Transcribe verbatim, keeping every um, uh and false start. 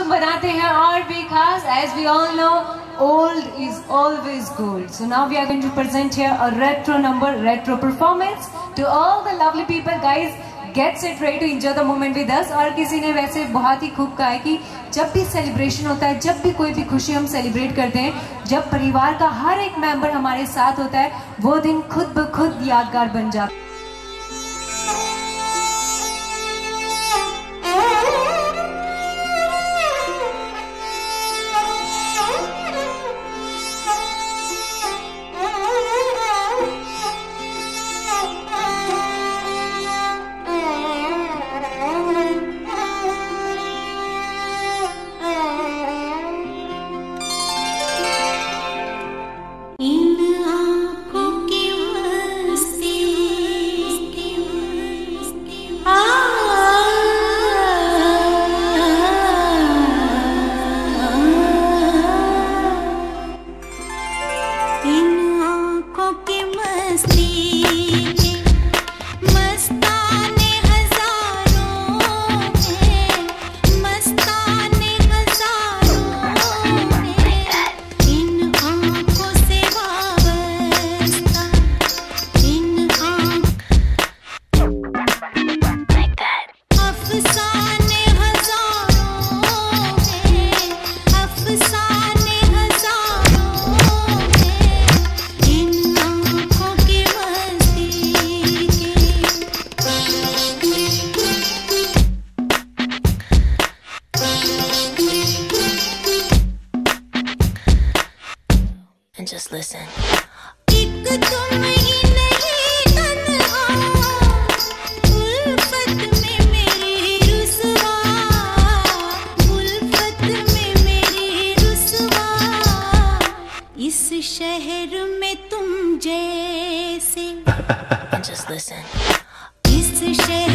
मासूम बनाते हैं और भी खास. As we all know, old is always gold. So now we are going to present here a retro number, retro performance to all the lovely people. Guys, get set ready to enjoy the moment with us. और किसी ने वैसे बहुत ही खूब कहा है कि जब भी सेलिब्रेशन होता है, जब भी कोई भी खुशी हम सेलिब्रेट करते हैं, जब परिवार का हर एक मेंबर हमारे साथ होता है, वो दिन खुद ब खुद यादगार बन जाता है. And just listen. इस शहर में तुम जैसे And just listen. इस शहर